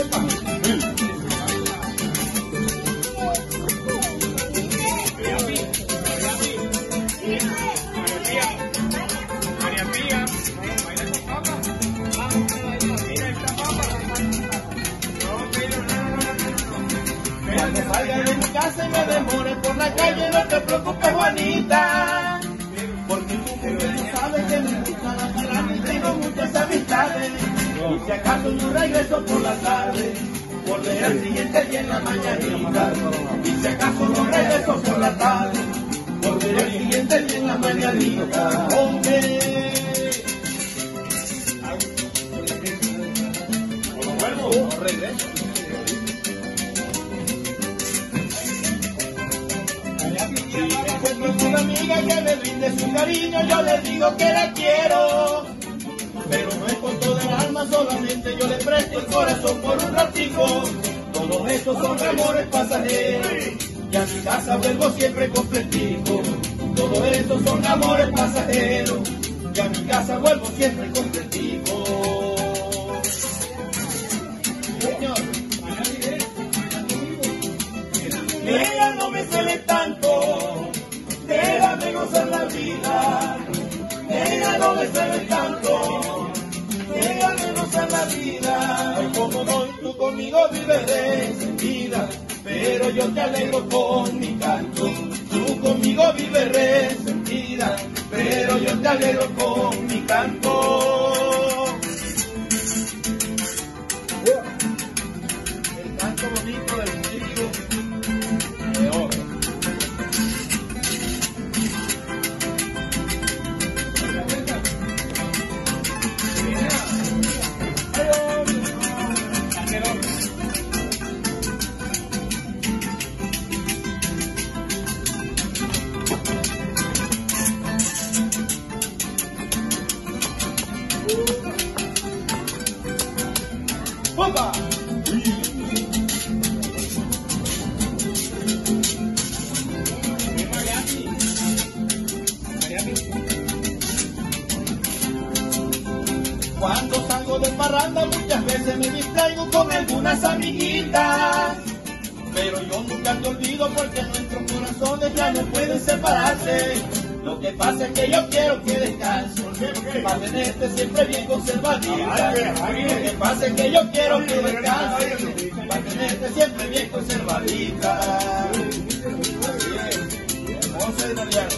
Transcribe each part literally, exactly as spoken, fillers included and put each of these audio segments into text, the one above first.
Cuando salga de mi casa y me demore por la calle, no te preocupes, Juanita, porque tú no sabes que me gusta la palabra y tengo muchas amistades. Y si acaso yo regreso por la tarde, volveré al siguiente día en la mañanita. Y si acaso no regreso por la tarde, volveré al siguiente día en la mañanita. Hombre, no vuelvo, no regreso. Si me encuentro con una amiga que me brinde su cariño, yo le digo que la quiero, pero no es con toda el alma, solamente yo le presto el corazón por un ratico. Todos estos son amores pasajeros, y a mi casa vuelvo siempre completico. Todos estos son amores pasajeros, y a mi casa vuelvo siempre completico. Señor, ella no me cele tanto, déjame gozar la vida. Ella no me cele tanto, déjame gozar la vida. Ay, como no, tú conmigo vives resentida, pero yo te alegro con mi canto. Tú conmigo vives resentida, pero yo te alegro con mi canto. El canto bonito del músico de oro. ¡Opa! Cuando salgo de parranda muchas veces me distraigo con algunas amiguitas, pero yo nunca te olvido porque nuestros corazones ya no pueden separarse. Lo que pasa es que yo quiero que descanses, para tenerte siempre bien conservadita. Lo que pasa es que yo quiero que descanses, para tenerte siempre bien conservadita. Vamos a ir italiano.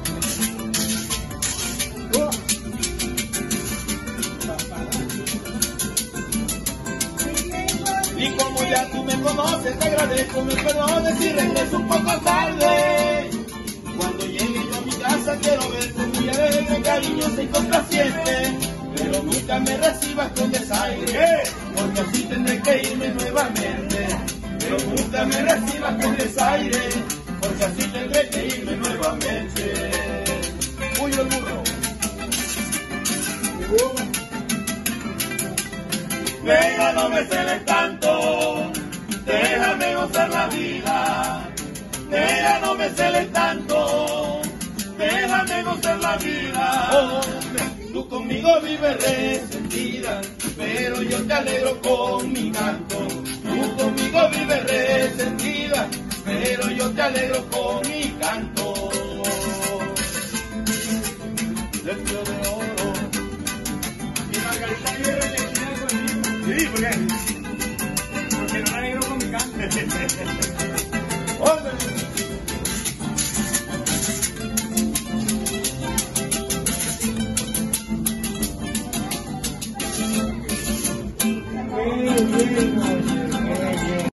Y como ya tú me conoces, te agradezco me perdones si regreso un poco tarde. Cuando llegue yo a mi casa quiero verte muy alegre, cariñosa y complaciente, pero nunca me recibas con desaire, porque así tendré que irme nuevamente. Pero nunca me recibas con desaire, porque así tendré que irme nuevamente. Uy, el burro. Venga, no me celes tanto, déjame gozar la vida. Venga, no me celes tanto, déjame gozar la vida. Oh, tú conmigo vives resentida, pero yo te alegro con mi canto. Tú conmigo vives resentida, pero yo te alegro con mi canto. Dentro de oro. Y Margarita vive resentida conmigo. Sí, ¿por qué? Porque no la alegro con mi canto.